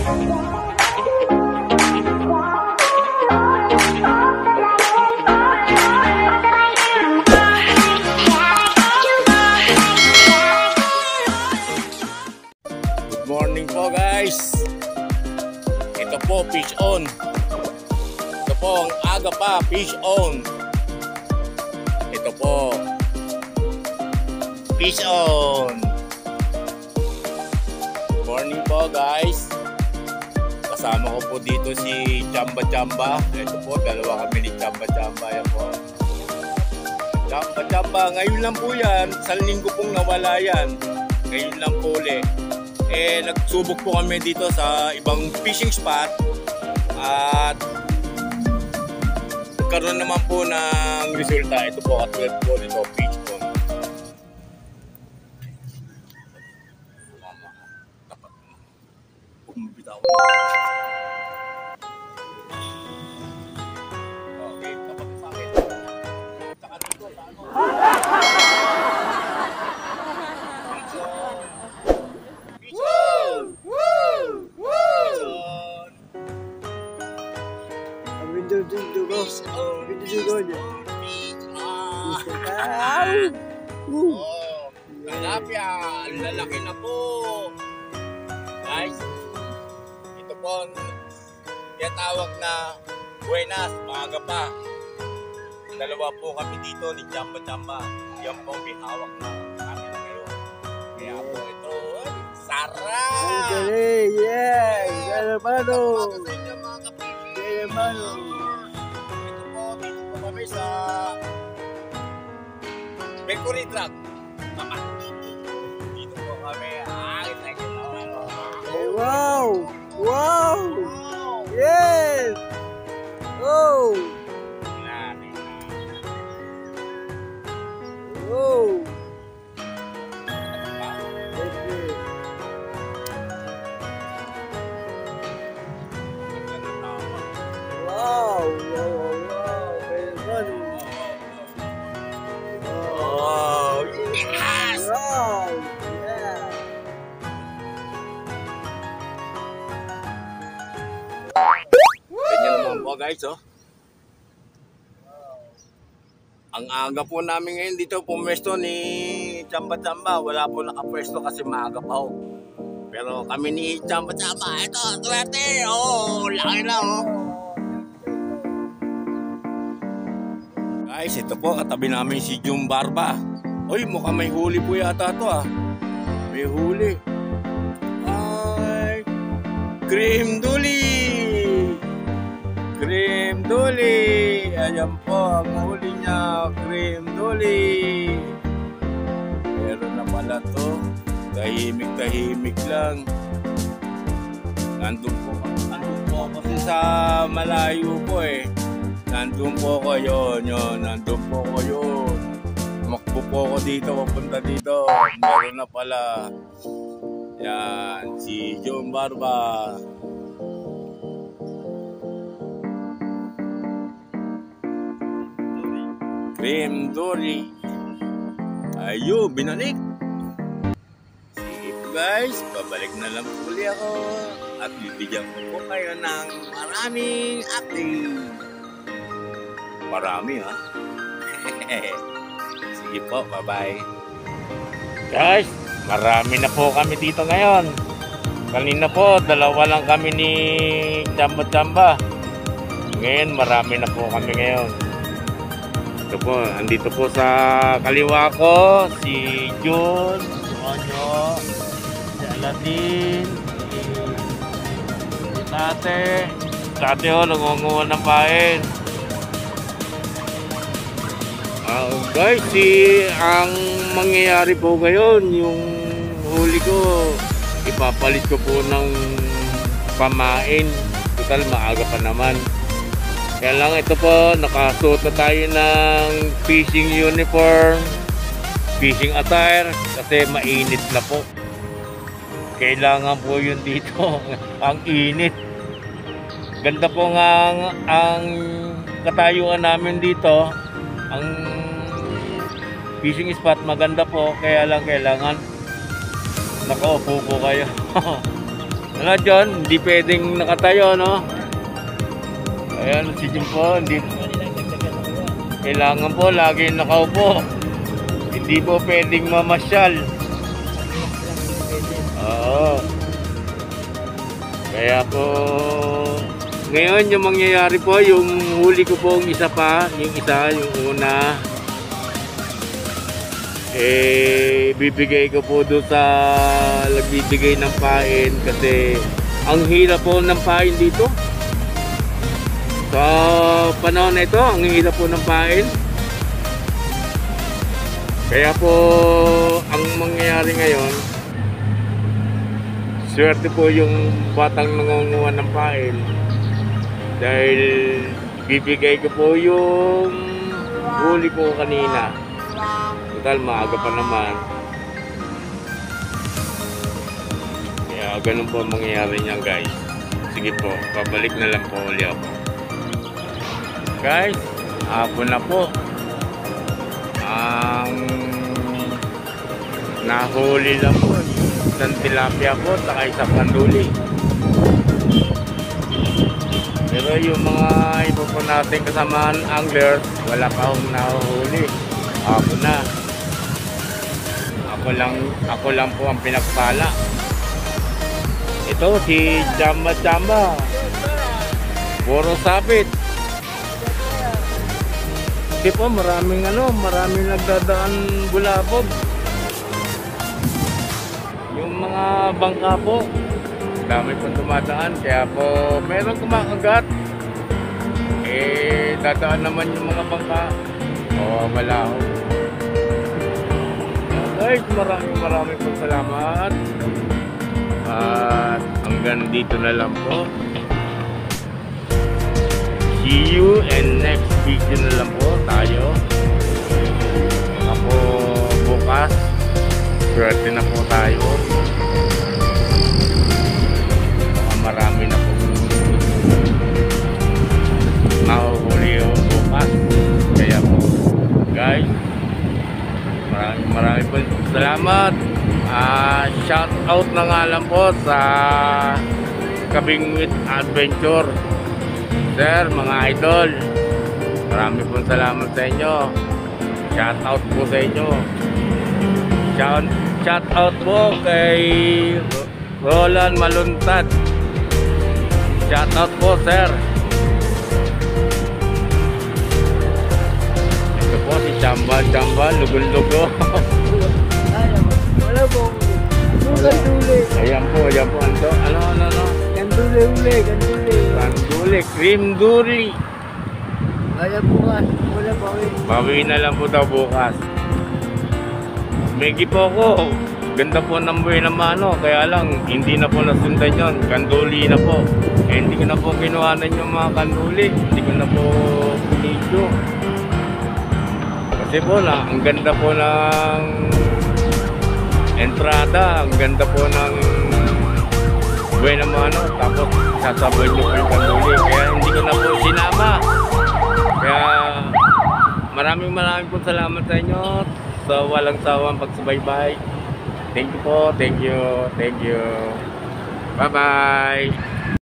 Morning po guys. Ito po fish on. Ito po ang aga pa fish on. Ito po fish on. Morning po guys. Kasama ko po dito si Chamba Chamba. Ito po dalawa kami ni Chamba Chamba. Yan po Chamba Chamba. Ngayon lang po yan. Isang linggo pong nawala yan. Ngayon lang po ulit. Nagsubok po kami dito sa ibang fishing spot at nagkaroon naman po ng resulta. Ito po katulad po nito, fish on. Dapat bumibitaw. Okay, dapat sa akin. Saka dito sa ano. Tilapia, ang lalaki na po guys. Ito po tinatawag na buenas, maaga pa. Dalawa po kami dito ni Chamba Chamba. Yan po may hawak na camera ngayon. Kaya po ito, sarap! Yeah! Hermano! Hermano! Ito po, dito po kami sa Mercury Truck. Dito po kami. Wow! Wow! Yes! Oh! Oh! Wow! Oh, yes! Wow! Yeah! Ganyan naman po guys, oh. Ang aga po namin ngayon dito pumwesto ni Chamba Chamba. Wala po nakapwesto kasi maaga pa ho. Pero kami ni Chamba Chamba, ito, swerte! Oh, laki na oh. Guys, ito po, katabi namin si Jung Barba. Uy, mukhang may huli po yata ito ah. May huli. Ay, cream duli! Cream duli! Ayan po, ang huli niya, cream duli! Meron na pala to. Tahimik-tahimik lang. Nandun po kasi sa malayo po eh. Nandun po ko yun. Nandun po ko yun. Tumakbo po ko dito, papunta dito. Meron na pala. Yan, si John Barba. Cream Dory. Ayun, binalik. Sige po guys, babalik na lang uli ako. At bibigyan ko po kayo ng maraming update. Marami ha. Sige po, bye-bye. Guys, marami na po kami dito ngayon. Kanina po, dalawa lang kami ni Chamba Chamba. Ngayon, marami na po kami ngayon. Ito po, andito po sa kaliwa ko, si Jun, Onyo, si Aladdin, si Tate. Tate ho, nangunguha ng pain. Guys, ang mangyayari po ngayon, yung huli ko, ipapalit ko po ng pamain. Total, maaga pa naman. Kaya lang ito po, nakasuot na tayo ng fishing uniform, fishing attire, kasi mainit na po. Kailangan po yun dito, ang init. Ganda po nga ang katayuan namin dito. Ang fishing spot maganda po, kaya lang kailangan nakaupo po kayo. Ano John, hindi pwedeng nakatayo, no? Ayan, si Jim po, hindi. Kailangan po, lagi nakaupo. Hindi po pwedeng mamasyal. Oo. Kaya po, ngayon yung mangyayari po, yung huli ko po yung una, bibigay ko po doon sa nagbibigay ng pain kasi ang hirap po ng pain dito. Sa panahon na ito, ang hirap po ng pain. Kaya po, ang mangyayari ngayon, swerte po yung batang nangunguha ng pain dahil bibigay ko po yung huli ko kanina. Total, maaga pa naman. Kaya ganun po ang mangyayari niyan, guys. Sige po, pabalik na lang po ulit ako. Guys, hapon na po. Ang nahuli lang po isang tilapia po saka isang kanduli. Pero yung mga iba po natin kasamaan anglers, wala pa akong nahuhuli. Hapon na. Ako lang po ang pinagpala. Ito si Chamba Chamba. Puro sapit. Kasi po maraming nagdadaan bulabog. Yung mga bangka po, dami pong dumadaan, kaya po meron kumakagat. Dadaan naman yung mga bangka. Wala ho. Guys, maraming pong salamat. At hanggang dito na lang po. See you and next video na lang po tayo. Ako bukas, swerte na po tayo. Marami na po mahuhuli bukas. Kaya po guys, maraming po salamat. Shout out na nga lang po sa Kabingwit Adventure. Sir, mga idol, marami pong salamat sa inyo. Shout out po sa inyo. Shout out po kay Roland Maluntad. Shout out po, sir. Ito po si Chamba, lugo-lugo. Wala po. Kanduli. Ayan po. Ano? Kanduli, cream duri. Kaya bukas. Wala pa rin. Bawi na lang po daw bukas. Megi po ako. Ganda po ng buhay ng mano. Kaya lang, hindi na po nasundan yun. Kanduli na po. Hindi ko na po kinuhanan yung mga kanduli. Hindi ko na po pinidyo. Kasi po ang ganda po ng entrada. Ang ganda po ng buhay ng mano. Tapos sasabay nyo po yung kanduli. Kaya hindi ko na po sinama. Kaya maraming po salamat sa inyo sa walang sawang pagsubaybay. Thank you po, thank you. Bye bye.